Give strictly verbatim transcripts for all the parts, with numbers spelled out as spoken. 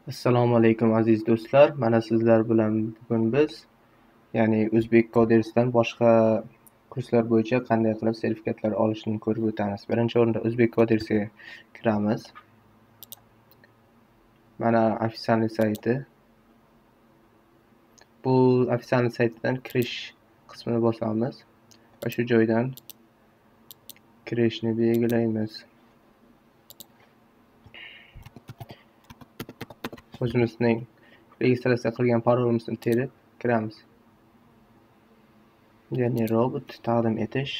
Assalomu alaykum aziz do'stlar. Mana sizlar bilan bugun biz, ya'ni O'zbek Coders'dan boshqa kurslar bo'yicha qanday qilib sertifikatlar olishni ko'rib o'tamiz. Birinchi o'rinda O'zbek Coders'ga kiramiz. Mana ofitsialniy sayti. Bu ofitsialniy saytdan kirish qismini bosamiz va shu joydan kirishni belgilaymiz. O'zimizning registratsiya qilgan parolimizni terib kiramiz. Ya'ni robot taqdim etish.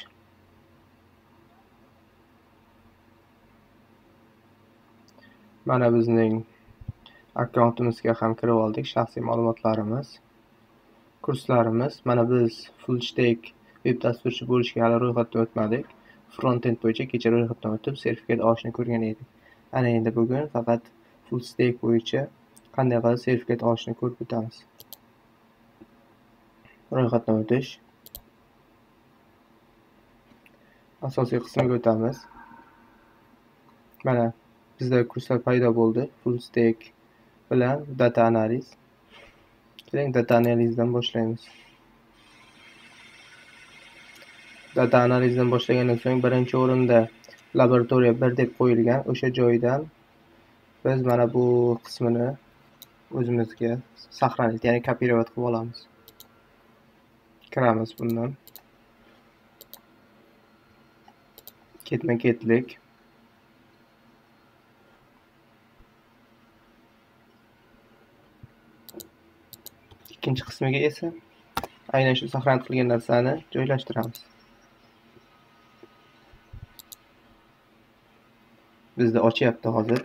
Mana bizning akkauntimizga ham kirib oldik. Shaxsiy ma'lumotlarimiz, kurslarimiz. Mana biz full stack web dasturchi bo'lishga hali ro'yxatdan o'tmadik. Front-end bo'yicha kecha ro'yxatdan o'tib sertifikat olishni ko'rgan edik. Ana endi bugun faqat full stack bo'yicha qanday qilib sertifikat olishni ko'rib o'tamiz. Ro'yxatdan o'tish. Asosiy qismiga o'tamiz. Mana bizda kurslar paydo bo'ldi. Full stack bilan data analiz. Keling, data analizdan boshlaymiz. Data analizdan boshlagandan so'ng birinchi o'rinda laboratoriya bir deb qo'yilgan. O'sha joydan biz mana bu qismini o'zimizga saqlanadi, ya'ni kopirovat qilib olamiz. Kiramiz bundan. Ketma-ketlik. Ikkinchi qismiga esa aynan shu saqlanib qilgan narsani joylashtiramiz. Bizda ochyapti hozir.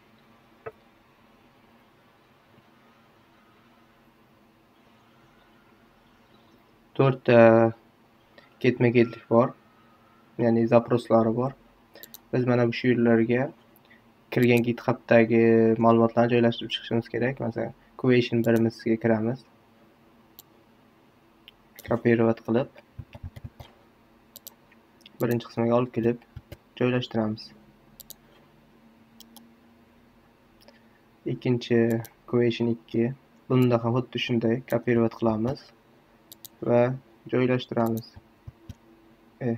to'rtta ketma-ketlik bor. Ya'ni zaproslari bor. Biz mana bu shu yerlarga kirgan GitHub'dagi ma'lumotlarni joylashtirib chiqishimiz kerak. Masalan, question birimizga kiramiz. Kopirovat qilib birinchi qismiga olib kelib joylashtiramiz. Ikkinchi question ikki. Bunda ham xuddi shunday kopirovat qilamiz va joylashtiramiz. E.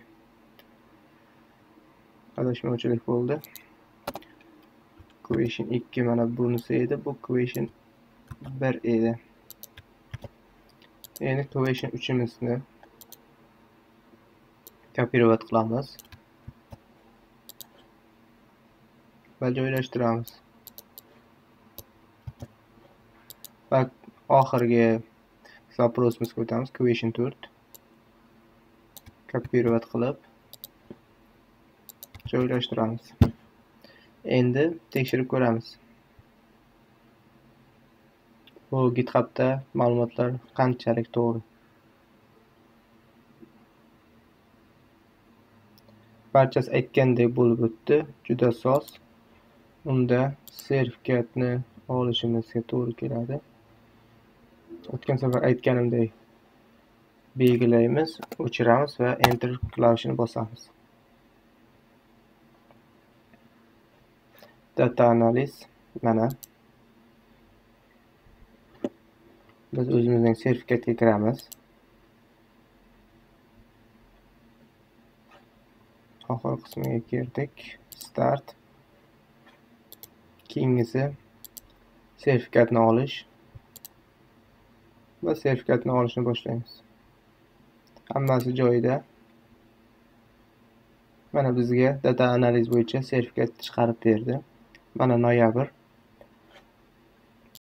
Adashmovchilik bo'ldi. Question ikki mana bunisi edi, bu question bir edi. Endi question uchimizni kopirovat qilamiz va joylashtiramiz. Va oxirgi zaprosimizga o'tamiz. Question to'rt. Kopirovat qilib joylashtiramiz. Endi tekshirib ko'ramiz. Bu GitHub'da ma'lumotlar qanchalik to'g'ri. Barchasi aytgandek bo'lib o'tdi. Juda soz. Unda sertifikatni olishimizga to'g'ri keladi. O'tgan safar aytganimdek belgilaymiz, o'chiramiz va enter klavishini bosamiz. Data analiz mana. Biz o'zimizning sertifikatga kiramiz. Oxir qismiga kirdik. Start. Keyingisi sertifikatni olish va sertifikatni olishni boshlaymiz. Hammasi joyida. Mana bizga data analiz bo'yicha sertifikat chiqarib berdi. Mana noyabr